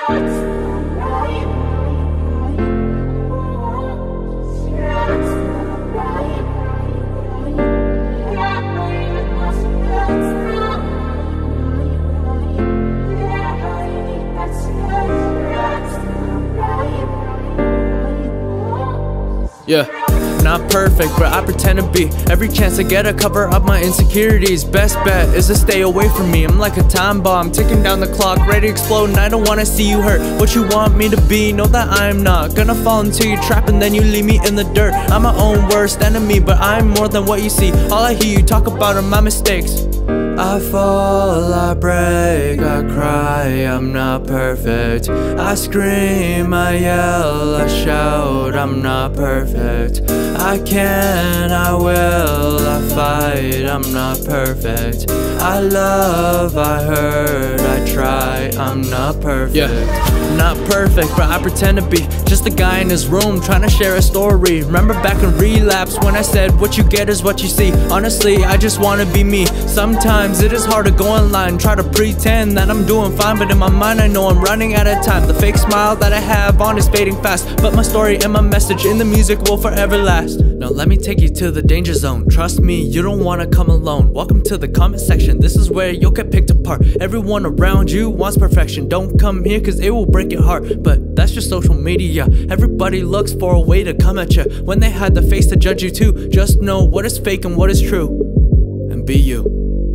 Yeah, not perfect, but I pretend to be. Every chance I get, I cover up my insecurities. Best bet is to stay away from me. I'm like a time bomb, ticking down the clock, ready to explode, and I don't wanna see you hurt. What you want me to be, know that I'm not gonna fall into your trap and then you leave me in the dirt. I'm my own worst enemy, but I'm more than what you see. All I hear you talk about are my mistakes. I fall, I break, I cry, I'm not perfect. I scream, I yell, I shout, I'm not perfect. I can, I will, I fight, I'm not perfect. I love, I hurt, I try, I'm not perfect. Yeah, not perfect, but I pretend to be. Just a guy in his room trying to share a story. Remember back in Relapse when I said what you get is what you see. Honestly, I just wanna be me. Sometimes it is hard to go online, try to pretend that I'm doing fine, but in my mind I know I'm running out of time. The fake smile that I have on is fading fast, but my story and my message in the music will forever last. Now let me take you to the danger zone. Trust me, you don't wanna come alone. Welcome to the comment section, this is where you'll get picked apart. Everyone around you wants perfection. Don't come here cause it will break your heart, but that's just social media. Everybody looks for a way to come at you when they had the face to judge you too. Just know what is fake and what is true, and be you.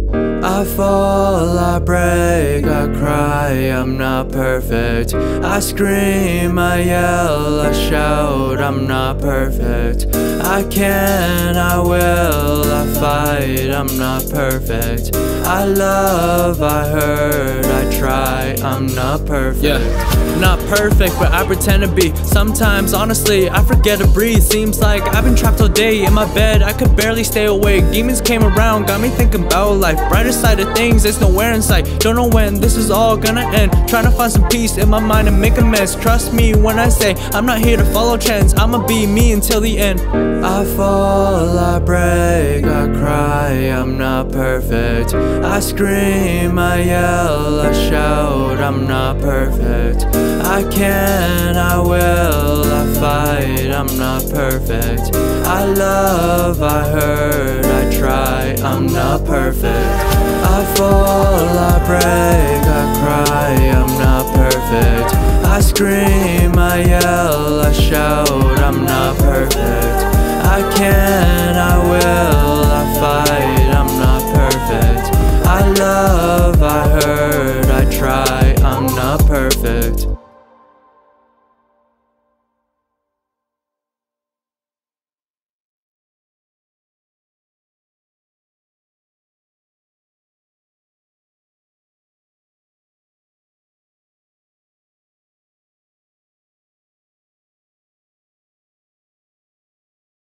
I fall, I break, I cry, I'm not perfect. I scream, I yell, I shout, I'm not perfect. I can, I will, I fight, I'm not perfect. I love, I hurt, I try, I'm not perfect. Yeah, not perfect, but I pretend to be. Sometimes, honestly, I forget to breathe. Seems like I've been trapped all day in my bed, I could barely stay awake. Demons came around, got me thinking about life. Brighter side of things, it's nowhere in sight. Don't know when this is all gonna end. Trying to find some peace in my mind and make amends. Trust me when I say I'm not here to follow trends. I'ma be me until the end. I fall, I break, I cry, I'm not perfect. I scream, I yell, I shout, I'm not perfect. I can, I will, I fight, I'm not perfect. I love, I hurt, I try, I'm not perfect. I fall, I break, I cry, I'm not perfect. I scream,